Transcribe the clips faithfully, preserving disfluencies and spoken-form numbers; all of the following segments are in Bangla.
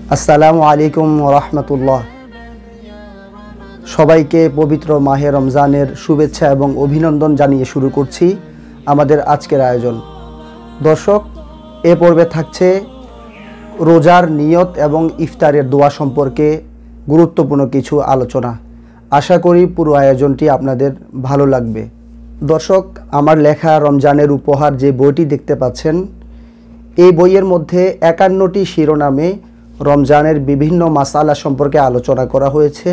আসসালামু আলাইকুম ওয়া রাহমাতুল্লাহ। সবাইকে পবিত্র মাহে রমজানের শুভেচ্ছা এবং অভিনন্দন জানিয়ে শুরু করছি আমাদের আজকের আয়োজন। দর্শক, এ পর্বে থাকছে রোজার নিয়ত এবং ইফতারের দোয়া সম্পর্কে গুরুত্বপূর্ণ কিছু আলোচনা। আশা করি পুরো আয়োজনটি আপনাদের ভালো লাগবে। দর্শক, আমার লেখা রমজানের উপহার যে বইটি দেখতে পাচ্ছেন, এই বইয়ের মধ্যে একান্নটি শিরোনামে রমজানের বিভিন্ন মাসালা সম্পর্কে আলোচনা করা হয়েছে।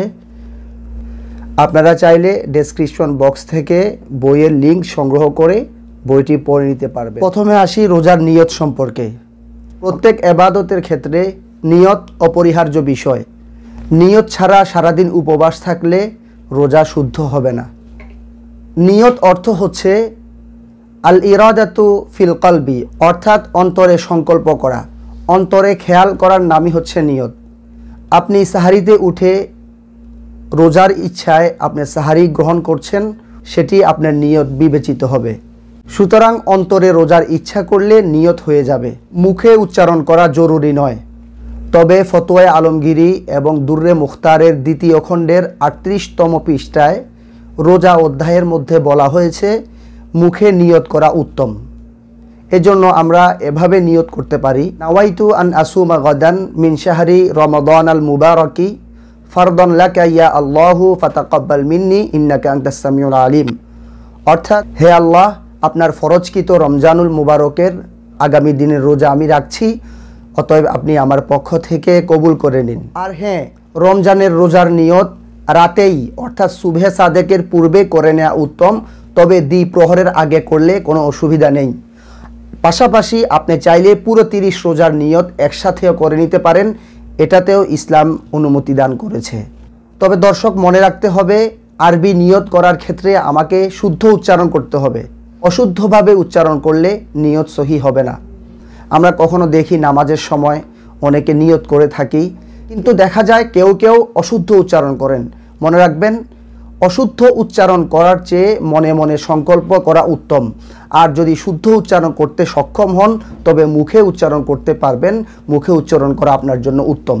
আপনারা চাইলে ডেসক্রিপশন বক্স থেকে বইয়ের লিঙ্ক সংগ্রহ করে বইটি পড়ে নিতে পারবেন। প্রথমে আসি রোজার নিয়ত সম্পর্কে। প্রত্যেক ইবাদতের ক্ষেত্রে নিয়ত অপরিহার্য বিষয়। নিয়ত ছাড়া সারাদিন উপবাস থাকলে রোজা শুদ্ধ হবে না। নিয়ত অর্থ হচ্ছে আল ইরাদাতু ফিল কলবি, অর্থাৎ অন্তরে সংকল্প করা, অন্তরে খেয়াল করার নামই হচ্ছে নিয়ত। আপনি সাহারিতে উঠে রোজার ইচ্ছায় আপনি সাহারি গ্রহণ করছেন, সেটি আপনার নিয়ত বিবেচিত হবে। সুতরাং অন্তরে রোজার ইচ্ছা করলে নিয়ত হয়ে যাবে, মুখে উচ্চারণ করা জরুরি নয়। তবে ফতোয়া আলমগীরি এবং দুর্রে মুখতারের দ্বিতীয় খণ্ডের আটত্রিশতম পৃষ্ঠায় রোজা অধ্যায়ের মধ্যে বলা হয়েছে মুখে নিয়ত করা উত্তম। এজন্য আমরা এভাবে নিয়ত করতে পারি, নাওয়াইতু আন আসুমা গাদান মিন শাহরি রমাদান আল মুবারকি ফারদান লাকা ইয়া আল্লাহু ফাতাকাব্বাল মিন্নি ইন্নাকা আনতাস সামিউল আলিম। অর্থাৎ, হে আল্লাহ, আপনার ফরজকৃত রমজানুল মুবারকের আগামী দিনের রোজা আমি রাখছি, অতএব আপনি আমার পক্ষ থেকে কবুল করে নিন। আর হ্যাঁ, রমজানের রোজার নিয়ত রাতেই অর্থাৎ সুবহে সাদেকের পূর্বে করে নেওয়া উত্তম, তবে দ্বিপ্রহরের আগে করলে কোনো অসুবিধা নেই। পাশাপাশি আপনি চাইলে পুরো তিরিশ রোজার নিয়ত একসাথেও করে নিতে পারেন, এটাতেও ইসলাম অনুমতি দান করেছে। তবে দর্শক, মনে রাখতে হবে আরবি নিয়ত করার ক্ষেত্রে আমাকে শুদ্ধ উচ্চারণ করতে হবে। অশুদ্ধভাবে উচ্চারণ করলে নিয়ত সহি হবে না। আমরা কখনো দেখি নামাজের সময় অনেকে নিয়ত করে থাকি, কিন্তু দেখা যায় কেউ কেউ অশুদ্ধ উচ্চারণ করেন। মনে রাখবেন, অশুদ্ধ উচ্চারণ করার চেয়ে মনে মনে সংকল্প করা উত্তম। আর যদি শুদ্ধ উচ্চারণ করতে সক্ষম হন তবে মুখে উচ্চারণ করতে পারবেন, মুখে উচ্চারণ করা আপনার জন্য উত্তম।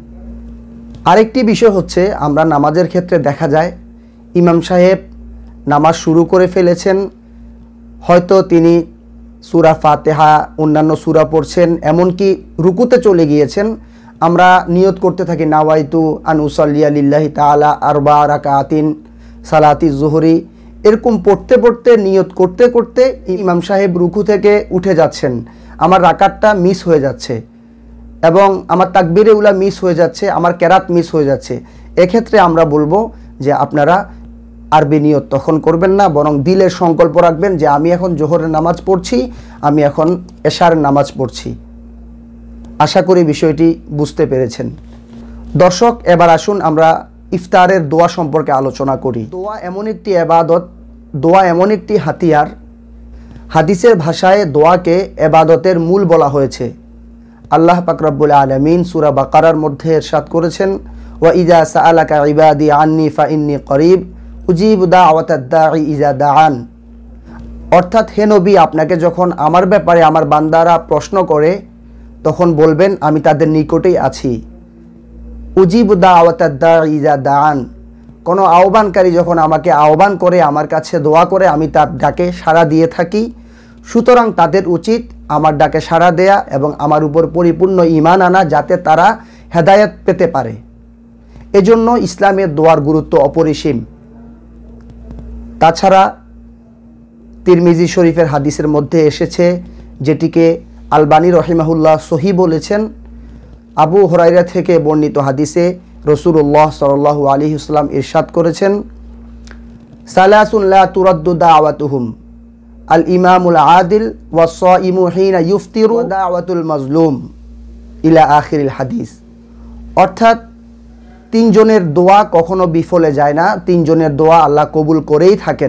আরেকটি বিষয় হচ্ছে, আমরা নামাজের ক্ষেত্রে দেখা যায় ইমাম সাহেব নামাজ শুরু করে ফেলেছেন, হয়তো তিনি সূরা ফাতিহা অন্যান্য সূরা পড়ছেন, এমনকি রুকুতে চলে গিয়েছেন। আমরা নিয়ত করতে থাকি নাওয়াইতু আন উসাল্লিয়া লিল্লাহি তাআলা আরবা রাকাতিন সালাতি জুহরি। এরকম পড়তে পড়তে নিয়ত করতে করতে ইমাম সাহেব রুকু থেকে উঠে যাচ্ছেন, আমার রাকাতটা মিস হয়ে যাচ্ছে এবং আমার তাকবীরে উলা মিস হয়ে যাচ্ছে, আমার কেরাত মিস হয়ে যাচ্ছে। এক্ষেত্রে আমরা বলবো যে আপনারা আরবি নিয়ত তখন করবেন না, বরং দিলের সংকল্প রাখবেন যে আমি এখন জোহরের নামাজ পড়ছি, আমি এখন এশার নামাজ পড়ছি। আশা করি বিষয়টি বুঝতে পেরেছেন। দর্শক, এবার আসুন আমরা ইফতারের দোয়া সম্পর্কে আলোচনা করি। দোয়া এমন একটি ইবাদত, দোয়া এমন একটি হাতিয়ার। হাদিসের ভাষায় দোয়াকে ইবাদতের মূল বলা হয়েছে। আল্লাহ পাক রব্বুল আলামিন সূরা বাকারার মধ্যে ইরশাদ করেছেন, ওয়া ইযা সাআলাকা ইবাদি আন্নী ফাইন্নী করিব উজিবু দাওয়াতাদ দাঈ ইযা দাআন। অর্থাৎ, হে নবী, আপনাকে যখন আমার ব্যাপারে আমার বান্দারা প্রশ্ন করে তখন বলবেন আমি তাদের নিকটেই আছি। উজিবু দাওয়াতাদ দাঈ ইযা দাআন, কোনো আহ্বানকারী যখন আমাকে আহ্বান করে, আমার কাছে দোয়া করে, আমি তার ডাকে সাড়া দিয়ে থাকি। সুতরাং তাদের উচিত আমার ডাকে সাড়া দেয়া এবং আমার উপর পরিপূর্ণ ঈমান আনা, যাতে তারা হেদায়েত পেতে পারে। এজন্য ইসলামের দোয়ার গুরুত্ব অপরিসীম। তাছাড়া তিরমিজি শরীফের হাদিসের মধ্যে এসেছে, যেটিকে আলবানী রহিমাহুল্লাহ সহি বলেছেন, আবু হুরায়রা থেকে বর্ণিত হাদিসে রাসূলুল্লাহ সাল্লাল্লাহু আলাইহি ওয়াসাল্লাম ইরশাদ করেছেন, সালাসুন লা তুরাদ্দু দাওয়াতুহুম আল ইমামুল আদিল ওয়াস সাইমু হিনা ইফতিরু ওয়া দাওয়াতুল মাজলুম ইলা আখিরিল হাদিস। অর্থাৎ, তিনজনের দোয়া কখনো বিফলে যায় না, তিনজনের দোয়া আল্লাহ কবুল করেই থাকেন।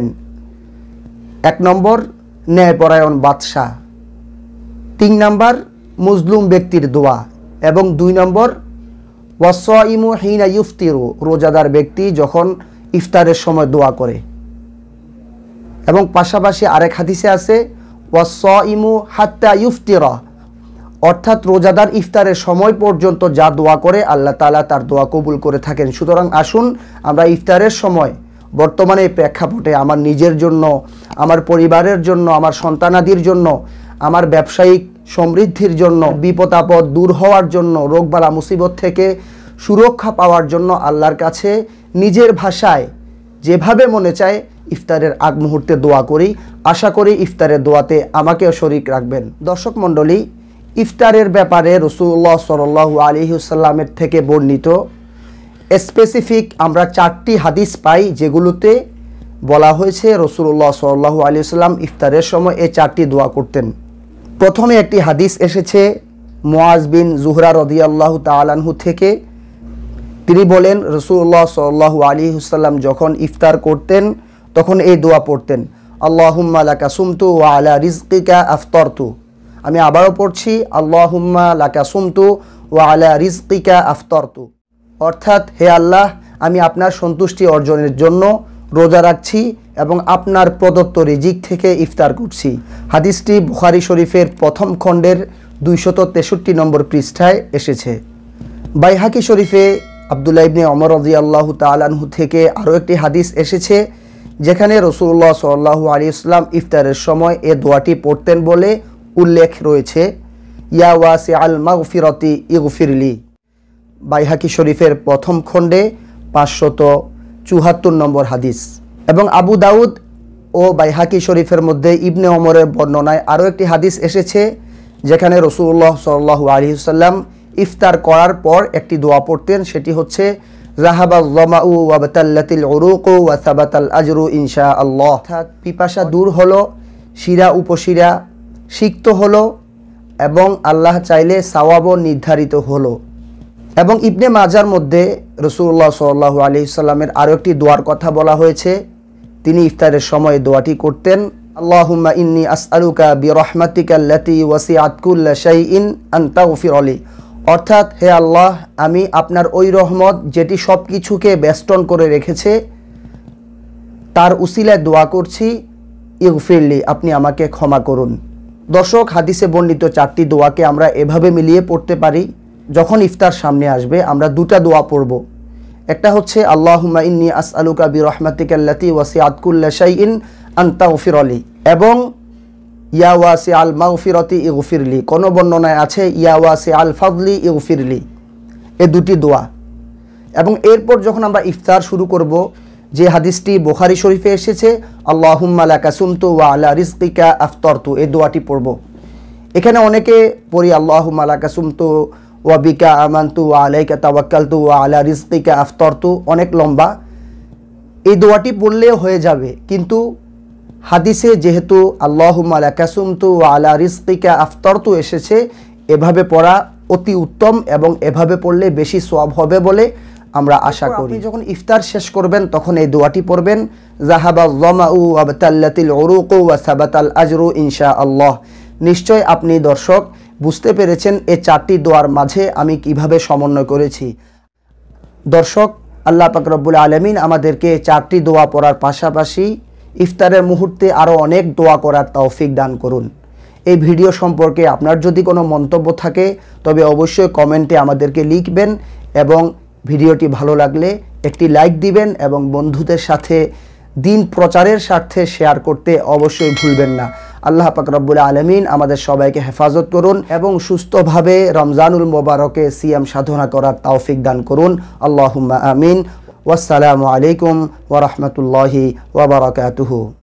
এক নম্বর, ন্যায়পরায়ণ বাদশাহ। তিন নম্বর, মজলুম ব্যক্তির দোয়া। এবং দুই নম্বর, ওয়াসাইমু হিনা ইফতিরু, রোজাদার ব্যক্তি যখন ইফতারের সময় দোয়া করে। এবং পাশাপাশি আরেক হাদিসে আছে ওয়াসাইমু হাত্তা ইফতিরা, অর্থাৎ রোজাদার ইফতারের সময় পর্যন্ত যা দোয়া করে আল্লাহ তাআলা তার দোয়া কবুল করে থাকেন। সুতরাং আসুন আমরা ইফতারের সময় বর্তমানে এই প্রেক্ষাপটে আমার নিজের জন্য, আমার পরিবারের জন্য, আমার সন্তানাদির জন্য, আমার ব্যবসায়িক সমৃদ্ধির জন্য, বিপদ আপদ দূর হওয়ার জন্য, রোগবালা মুসিবত থেকে সুরক্ষা পাওয়ার জন্য আল্লাহর কাছে নিজের ভাষায় যেভাবে মনে চায় ইফতারের আগ মুহূর্তে দোয়া করি। আশা করি ইফতারের দোয়াতে আমাকেও শরীক রাখবেন। দর্শক মণ্ডলী, ইফতারের ব্যাপারে রাসূলুল্লাহ সাল্লাল্লাহু আলাইহি ওয়াসাল্লামের থেকে বর্ণিত স্পেসিফিক আমরা চারটি হাদিস পাই, যেগুলোতে বলা হয়েছে রাসূলুল্লাহ সাল্লাল্লাহু আলাইহি ওয়াসাল্লাম ইফতারের সময় এই চারটি দোয়া করতেন। প্রথমে একটি হাদিস এসেছে মুআজ বিন জুহরা রাদিয়াল্লাহু তাআলা আনহু থেকে। তিনি বলেন, রাসূলুল্লাহ সাল্লাল্লাহু আলাইহি ওয়াসাল্লাম যখন ইফতার করতেন তখন এই দোয়া পড়তেন, আল্লাহুম্মা লাকা সুমতু ওয়া আলা রিজকিকা আফতারতু। আমি আবারও পড়ছি, আল্লাহুম্মা লাকা সুমতু ওয়া আলা রিজকিকা আফতারতু। অর্থাৎ, হে আল্লাহ, আমি আপনার সন্তুষ্টি অর্জনের জন্য রোজা রাখছি এবং আপনার প্রদত্ত রিজিক থেকে ইফতার করছি। হাদিসটি বুখারী শরীফের প্রথম খণ্ডের দুইশত তেষট্টি নম্বর পৃষ্ঠায় এসেছে। বাইহাকি শরীফে আব্দুল্লাহ ইবনে ওমর রাদিয়াল্লাহু তাআলা আনহু থেকে আরও একটি হাদিস এসেছে, যেখানে রাসূলুল্লাহ সাল্লাল্লাহু আলাইহি ওয়াসাল্লাম ইফতারের সময় এ দোয়াটি পড়তেন বলে উল্লেখ রয়েছে, ইয়া ওয়াসিআল মাগফিরাতি ইগফিরলি। বাইহাকি শরীফের প্রথম খণ্ডে পাঁচশত চুয়াত্তর নম্বর হাদিস। এবং আবু দাউদ ও বাইহাকি শরীফের মধ্যে ইবনে ওমরের বর্ণনায় আরও একটি হাদিস এসেছে, যেখানে রাসূলুল্লাহ সাল্লাল্লাহু আলাইহি ওয়াসাল্লাম ইফতার করার পর একটি দোয়া পড়তেন, সেটি হচ্ছে যাহাবাল যামাউ ওয়া বাতাল্লাতিল উরুকু ওয়া সাবাতাল আজরু ইনশাআল্লাহ। অর্থাৎ পিপাসা দূর হলো, শিরা উপশিরা সিক্ত হলো এবং আল্লাহ চাইলে সওয়াবও নির্ধারিত হলো। এবং ইবনে মাজার মধ্যে রাসূলুল্লাহ সাল্লাল্লাহু আলাইহি ওয়াসাল্লামের আরও একটি দোয়ার কথা বলা হয়েছে। তিনি ইফতারের সময় দোয়াটি করতেন, আল্লাহুম্মা ইন্নী আসআলুকা বিরহমাতিকা আল্লাতী ওয়াসিআত কুল্লা শাইইন আন তাগফিরলি। অর্থাৎ, হে আল্লাহ, আমি আপনার ওই রহমত যেটি সব কিছুকে বেষ্টন করে রেখেছে তার উসিলায় দোয়া করছি, ইগফিরলি, আপনি আমাকে ক্ষমা করুন। দর্শক, হাদিসে বর্ণিত চারটি দোয়াকে আমরা এভাবে মিলিয়ে পড়তে পারি। যখন ইফতার সামনে আসবে আমরা দুটা দোয়া পড়ব। একটা হচ্ছে আল্লাহুম্মা ইন্নী আসআলুকা বিরহমাতিকা আল্লাতী ওয়াসিআত কুল্লা শাইইন আন তাগফিরলি, এবং ইয়া ওয়াসিআল মাগফিরাতি ইগফিরলি। কোন বর্ণনায় আছে ইয়া ওয়াসিআল ফাদলি ইগফিরলি। এই দুটি দোয়া। এবং এরপর যখন আমরা ইফতার শুরু করব, যে হাদিসটি বুখারী শরীফে এসেছে, আল্লাহুম্মা লাকা সুমতু ওয়া আলা রিজকিকা আফতারতু, এই দোয়াটি পড়ব। এখানে অনেকে পড়ি আল্লাহুম্মা লাকা সুমতু ওয়া বিকা আমানতু ওয়া আলাইকা তাওয়াক্কালতু ওয়া আলা রিজকিকা আফতারতু, অনেক লম্বা। এই দোয়াটি পড়লেও হয়ে যাবে, কিন্তু হাদিসে যেহেতু আল্লাহুম্মা লাকা সুমতু ওয়া আলা রিজকিকা আফতারতু এসেছে, এভাবে পড়া অতি উত্তম এবং এভাবে পড়লে বেশি সওয়াব হবে বলে আমরা আশা করি। আপনি যখন ইফতার শেষ করবেন তখন এই দোয়াটি পড়বেন, যাহাবাল যামাউ ওয়া বাতাল্লাতিল উরুকু ওয়া সাবাতাল আজরু ইনশাআল্লাহ। নিশ্চয় আপনি দর্শক বুঝতে পেরেছেন এই চারটি দোয়ার মাঝে আমি কিভাবে সমন্বয় করেছি। দর্শক, আল্লাহ পাক রব্বুল আলামিন আমাদেরকে চারটি দোয়া পড়ার পাশাপাশি ইফতারের মুহূর্তে আরও অনেক দোয়া করার তৌফিক দান করুন। এই ভিডিও সম্পর্কে আপনার যদি কোনো মন্তব্য থাকে তবে অবশ্যই কমেন্টে আমাদেরকে লিখবেন, এবং ভিডিওটি ভালো লাগলে একটি লাইক দিবেন এবং বন্ধুদের সাথে দিন প্রচারের স্বার্থে শেয়ার করতে অবশ্যই ভুলবেন না। আল্লাহ পাক রব্বুল আলামিন আমাদের সবাইকে হেফাজত করুন এবং সুস্থভাবে রমজানুল মোবারকে সিয়াম সাধনা করার তৌফিক দান করুন। আল্লাহুম্মা আমিন। ওয়াসসালামু আলাইকুম ওয়া রাহমাতুল্লাহি ওয়া বারাকাতুহু।